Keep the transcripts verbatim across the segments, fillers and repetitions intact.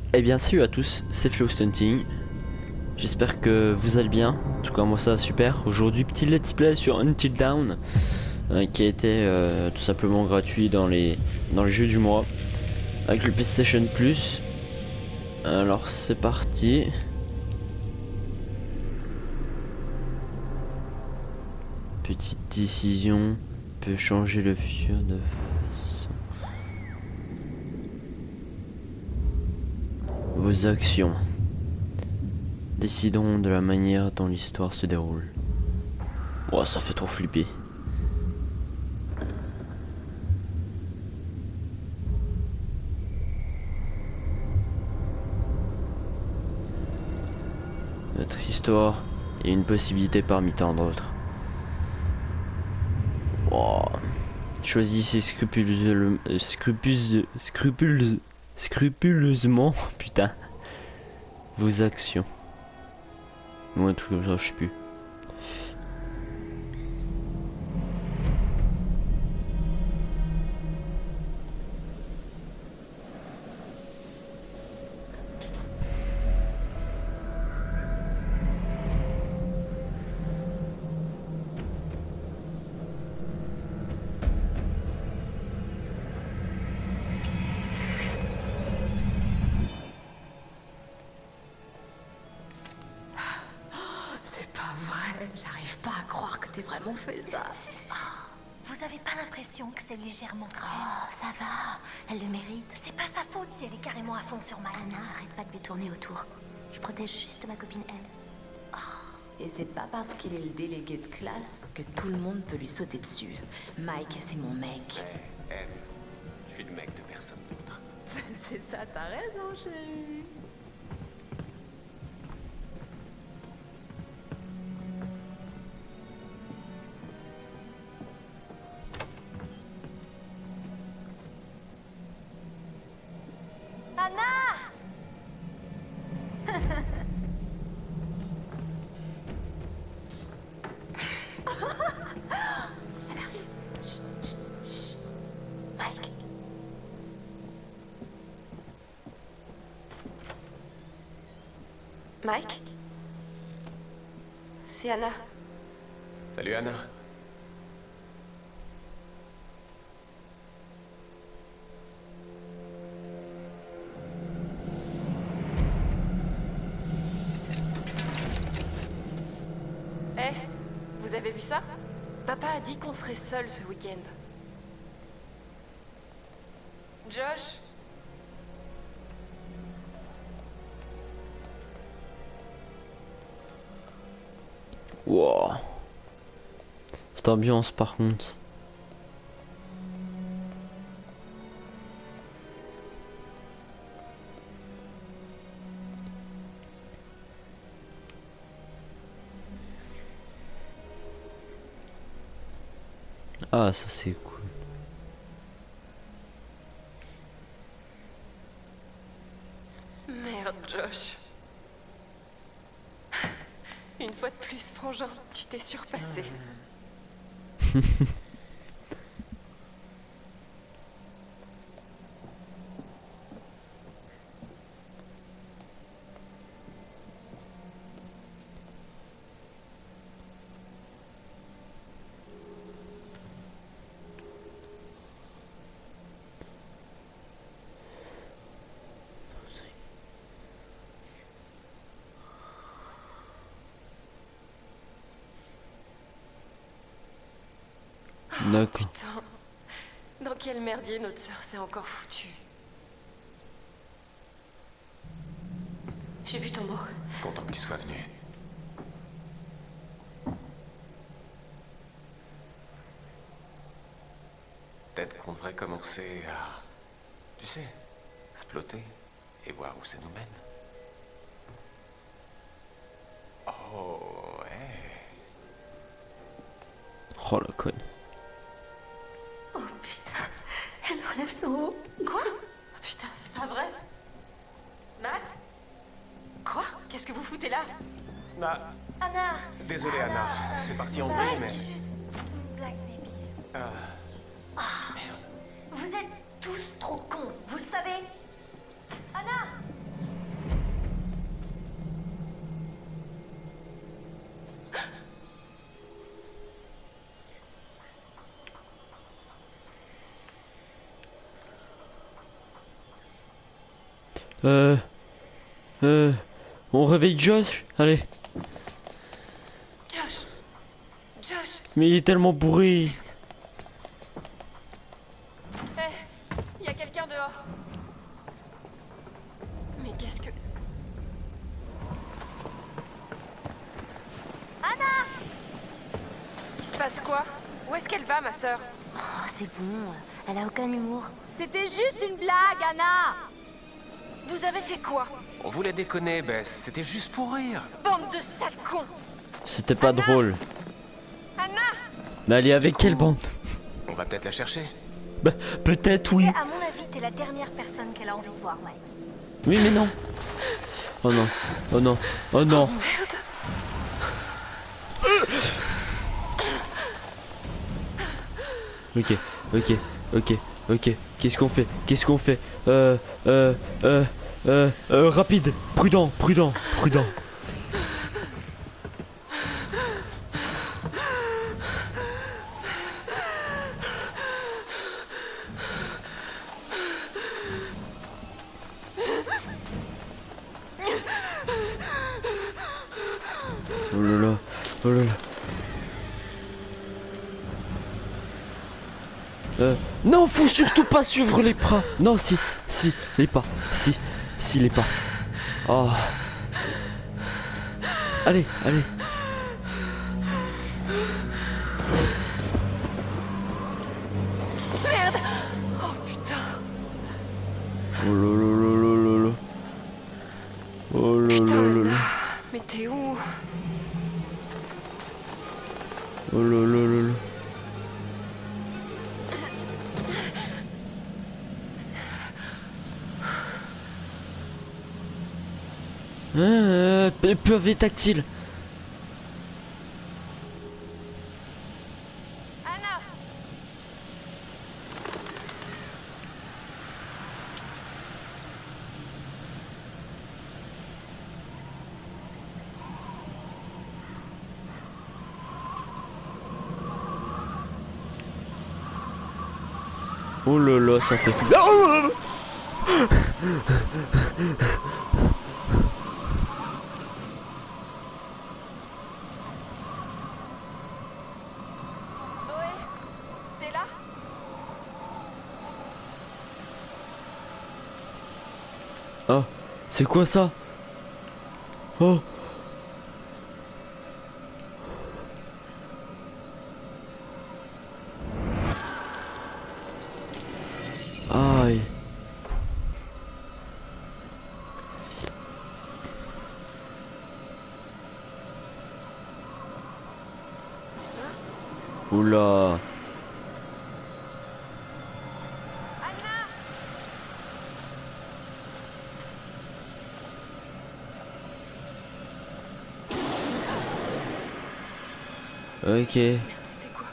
Eh bien salut à tous, c'est Flow Stunting. J'espère que vous allez bien. En tout cas moi ça va super. Aujourd'hui petit let's play sur Until Dawn euh, qui a été euh, tout simplement gratuit dans les dans les jeux du mois avec le PlayStation Plus. Alors c'est parti. Petite décision peut changer le futur de façon. Vos actions décideront de la manière dont l'histoire se déroule. Oh, ça fait trop flipper. Notre histoire est une possibilité parmi tant d'autres. Oh. Choisissez scrupuleusement, scrupuleuse, scrupuleuse, scrupuleusement, putain, vos actions. Ou un truc comme ça, je sais plus. J'arrive pas à croire que t'aies vraiment fait ça. Oh, vous avez pas l'impression que c'est légèrement cruel? Oh, ça va. Elle le mérite. C'est pas sa faute si elle est carrément à fond sur Mike. Anna, arrête pas de lui tourner autour. Je protège juste ma copine elle. Oh. Et c'est pas parce qu'il est le délégué de classe que tout le monde peut lui sauter dessus. Mike, c'est mon mec. Hey, M, je suis le mec de personne d'autre. C'est ça, t'as raison, chérie. Anna! Elle arrive. Chut, chut, chut. Mike. Mike? C'est Anna. Salut Anna. Eh, vous avez vu ça? Papa a dit qu'on serait seuls ce week-end. Josh? Wow. Cette ambiance par contre. Ah, ça c'est cool. Merde, Josh. Une fois de plus, frangin, tu t'es surpassé. D'accord. Putain, dans quel merdier notre sœur s'est encore foutue. J'ai vu ton mot. Content que tu sois venu. Peut-être qu'on devrait commencer à, tu sais, splotter et voir où ça nous mène. Oh, ouais. Oh la conne. Oh putain. Elle enlève son haut. Quoi? Oh, putain, c'est pas vrai. Matt? Quoi? Qu'est-ce que vous foutez là? Ah, Anna! désolé Anna, c'est parti en vrille, mais... C'est juste une blague débile. Ah, Vous êtes tous trop cons, vous le savez? Anna! Euh... Euh... On réveille Josh? Allez. Josh. Josh. Mais il est tellement bourré. Hé, il y a quelqu'un dehors. Mais qu'est-ce que... Anna! Il se passe quoi? Où est-ce qu'elle va, ma sœur? Oh, c'est bon, elle a aucun humour. C'était juste une blague, Anna! Vous avez fait quoi? On voulait déconner, Bess. C'était juste pour rire. Bande de sales cons! C'était pas Anna drôle. Anna! Mais elle est avec quelle bande? On va peut-être la chercher. Bah, peut-être Tu oui. sais, à mon avis, t'es la dernière personne qu'elle a envie de voir, Mike. Oui, mais non. Oh non. Oh non. Oh non. Merde! Ok, ok, ok, ok. Qu'est-ce qu'on fait? Qu'est-ce qu'on fait? Euh, euh, euh, euh, euh, rapide. Prudent, prudent, prudent. Oh là là, oh là là. Euh, non, faut surtout pas suivre les pas. Non, si, si, les pas. Si, si, les pas. Oh. Allez, allez. Merde! Oh putain! Oh là là là là là là. Oh là Putain, là là Anna. là. Mais t'es où? Oh là là là là. Euh, P V tactile. Anna! Oh là là, ça fait. Oh Noé? T'es là? Ah, c'est quoi ça? Oh. Aïe. Oula. Anna! Ok. Merde, c'était quoi?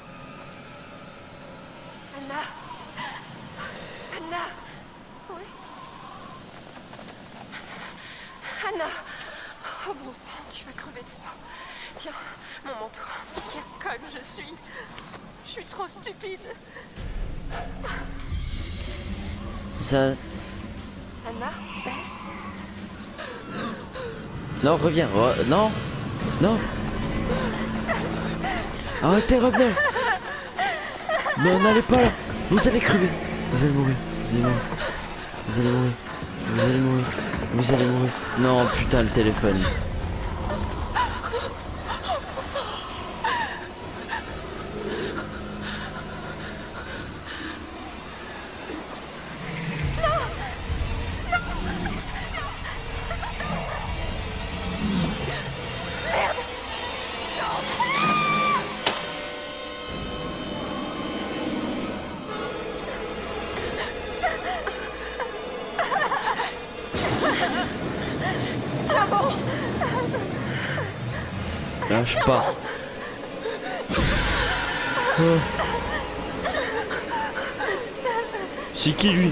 Anna! Anna! Oui? Anna! Oh bon sang, tu vas crever de froid. Tiens, mon manteau. Quelle conne je suis! Je suis trop stupide! Ça. Anna? Bess? Non, reviens. Re- Non. Non. Arrêtez, revenez. Non, n'allez pas là. Vous allez crever. Vous allez mourir. Vous allez mourir. Vous allez mourir. Vous allez mourir. Vous allez mourir. Non, putain, le téléphone. Tiens bon! Lâche pas. Oh. C'est qui lui?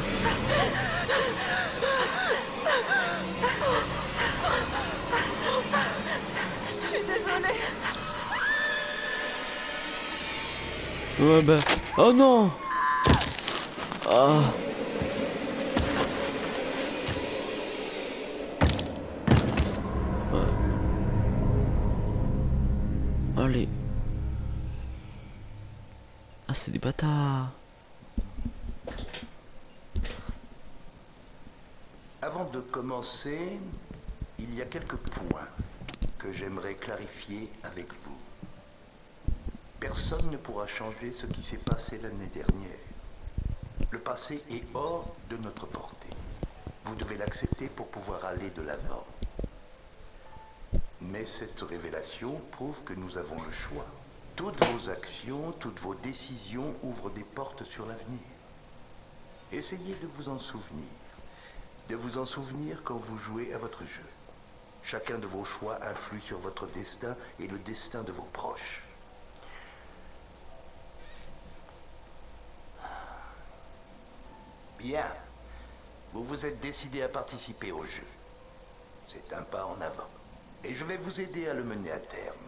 Je suis désolée. Ouais bah. Oh non. Ah. c'est des bâtards. Avant de commencer, il y a quelques points que j'aimerais clarifier avec vous. Personne ne pourra changer ce qui s'est passé l'année dernière. Le passé est hors de notre portée. Vous devez l'accepter pour pouvoir aller de l'avant. Mais cette révélation prouve que nous avons le choix. Toutes vos actions, toutes vos décisions ouvrent des portes sur l'avenir. Essayez de vous en souvenir. De vous en souvenir quand vous jouez à votre jeu. Chacun de vos choix influe sur votre destin et le destin de vos proches. Bien. Vous vous êtes décidé à participer au jeu. C'est un pas en avant. Et je vais vous aider à le mener à terme.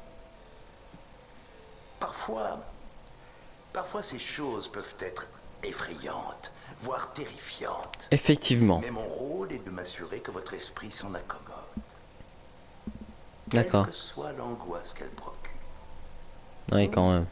Parfois, parfois ces choses peuvent être effrayantes, voire terrifiantes. Effectivement. Mais mon rôle est de m'assurer que votre esprit s'en accommode. D'accord. Quelle que soit l'angoisse qu'elle procure. Oui, quand même.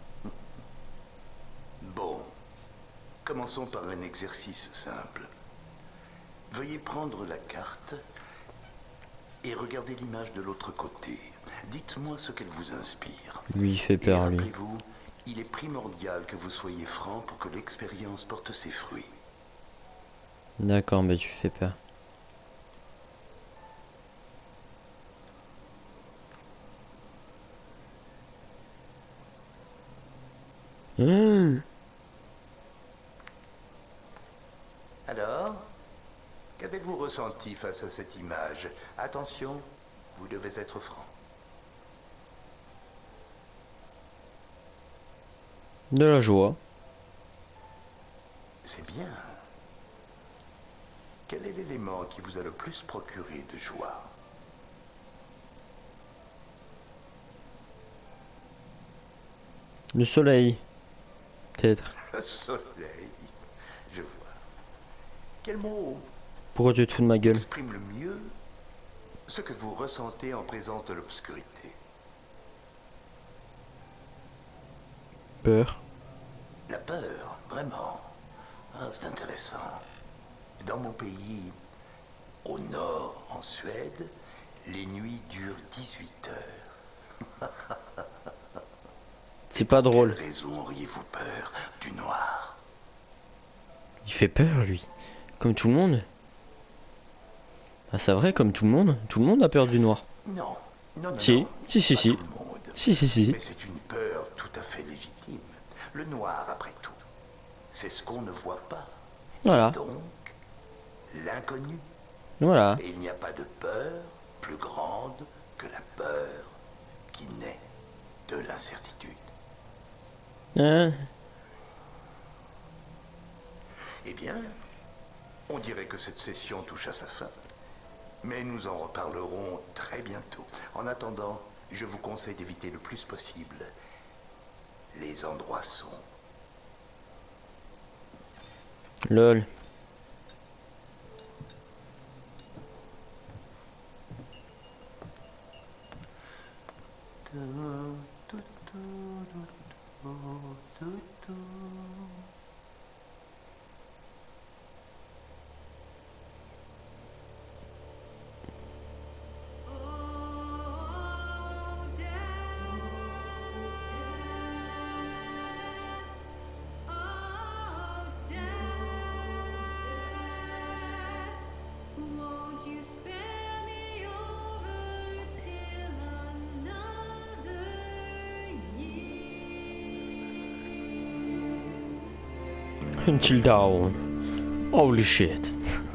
Bon. Commençons par un exercice simple. Veuillez prendre la carte et regardez l'image de l'autre côté. Dites-moi ce qu'elle vous inspire. Lui, il fait Et peur, lui. rappelez-vous, il est primordial que vous soyez franc pour que l'expérience porte ses fruits. D'accord, mais tu fais peur. Mmh. Alors, qu'avez-vous ressenti face à cette image? Attention, vous devez être franc. De la joie. C'est bien. Quel est l'élément qui vous a le plus procuré de joie? Le soleil. Peut-être. Le soleil. Je vois. Quel mot Pourquoi tu te fous de ma gueule? exprime le mieux ce que vous ressentez en présence de l'obscurité? Peur. La peur, vraiment. Ah, c'est intéressant. Dans mon pays, au nord, en Suède, les nuits durent dix-huit heures. C'est pas drôle. Quelle raison auriez-vous peur du noir? Il fait peur, lui. Comme tout le monde. Ah, c'est vrai, comme tout le monde. Tout le monde a peur du noir. Non, non, non. Si, non, si, si, pas si. tout le monde. Si, si, si. Mais c'est une peur tout à fait légitime. Le noir, après tout, c'est ce qu'on ne voit pas. Voilà. Donc, l'inconnu. Voilà. Et il n'y a pas de peur plus grande que la peur qui naît de l'incertitude. Hein? Eh bien, on dirait que cette session touche à sa fin. Mais nous en reparlerons très bientôt. En attendant, je vous conseille d'éviter le plus possible les endroits sombres. Lol. You spare me over till another year. Until down. Holy shit.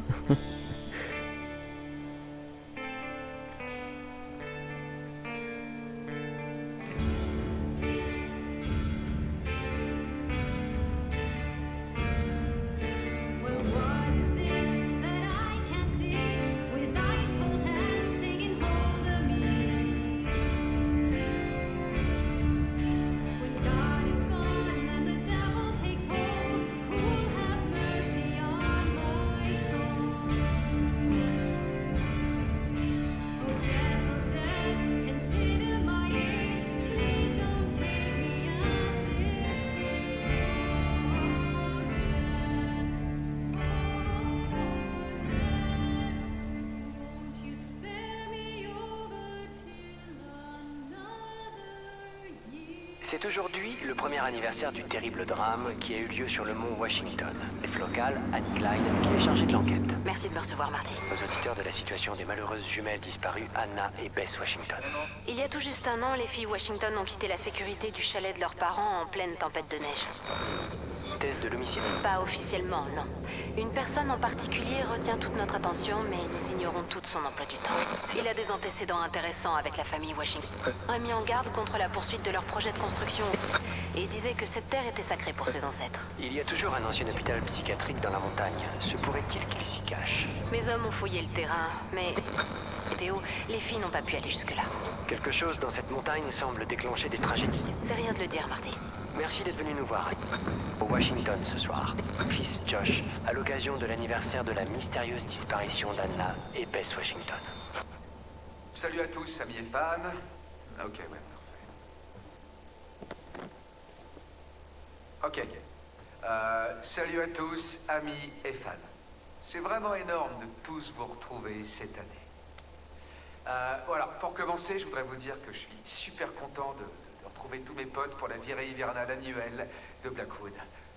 Well, what is this that I can't see with ice cold hands taking hold of me? When God is gone and the devil takes hold, who'll have mercy on my soul? C'est aujourd'hui le premier anniversaire du terrible drame qui a eu lieu sur le mont Washington. F local, Annie Klein, qui est chargée de l'enquête. Merci de me recevoir, Marty. Aux auditeurs de la situation des malheureuses jumelles disparues Anna et Bess Washington. Il y a tout juste un an, les filles Washington ont quitté la sécurité du chalet de leurs parents en pleine tempête de neige. Thèse de l'homicide. Pas officiellement, non. Une personne en particulier retient toute notre attention, mais nous ignorons tout de son emploi du temps. Il a des antécédents intéressants avec la famille Washington. Il a mis en garde contre la poursuite de leur projet de construction et disait que cette terre était sacrée pour ses ancêtres. Il y a toujours un ancien hôpital psychiatrique dans la montagne. Se pourrait-il qu'il s'y cache? Mes hommes ont fouillé le terrain, mais... Théo, les filles n'ont pas pu aller jusque-là. Quelque chose dans cette montagne semble déclencher des tragédies. C'est rien de le dire, Marty. Merci d'être venu nous voir. Au Washington ce soir, fils Josh, à l'occasion de l'anniversaire de la mystérieuse disparition d'Anna et Bess Washington. Salut à tous, amis et fans. Ok, ouais, parfait. Ok. Euh, salut à tous, amis et fans. C'est vraiment énorme de tous vous retrouver cette année. Euh, voilà, pour commencer, je voudrais vous dire que je suis super content de, de retrouver tous mes potes pour la virée hivernale annuelle de Blackwood.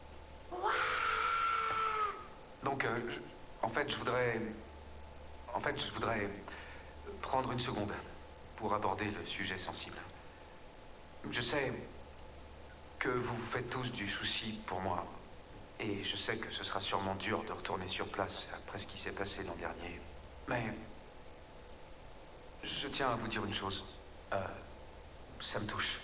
Donc, euh, je, en fait, je voudrais... En fait, je voudrais prendre une seconde pour aborder le sujet sensible. Je sais que vous vous faites tous du souci pour moi. Et je sais que ce sera sûrement dur de retourner sur place après ce qui s'est passé l'an dernier. Mais... je tiens à vous dire une chose. Euh, ça me touche.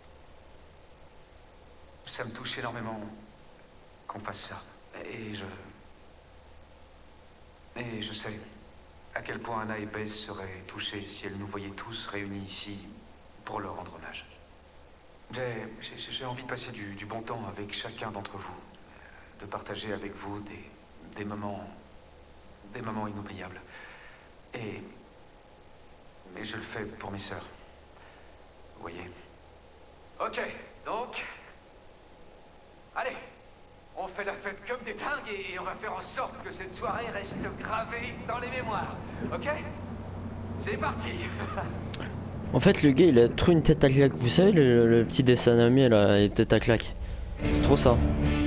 Ça me touche énormément qu'on fasse ça. Et je... Et je sais à quel point Anna et Bess seraient touchées si elles nous voyaient tous réunis ici pour leur rendre hommage. J'ai, j'ai, j'ai envie de passer du, du bon temps avec chacun d'entre vous. De partager avec vous des, des moments... des moments inoubliables. Et... Et je le fais pour mes sœurs. Vous voyez. Ok, donc... Allez, on fait la fête comme des dingues et on va faire en sorte que cette soirée reste gravée dans les mémoires. Ok? C'est parti. En fait, le gars, il a trop une tête à claque. Vous savez, le, le petit dessin animé, là, les têtes à claque. C'est trop ça.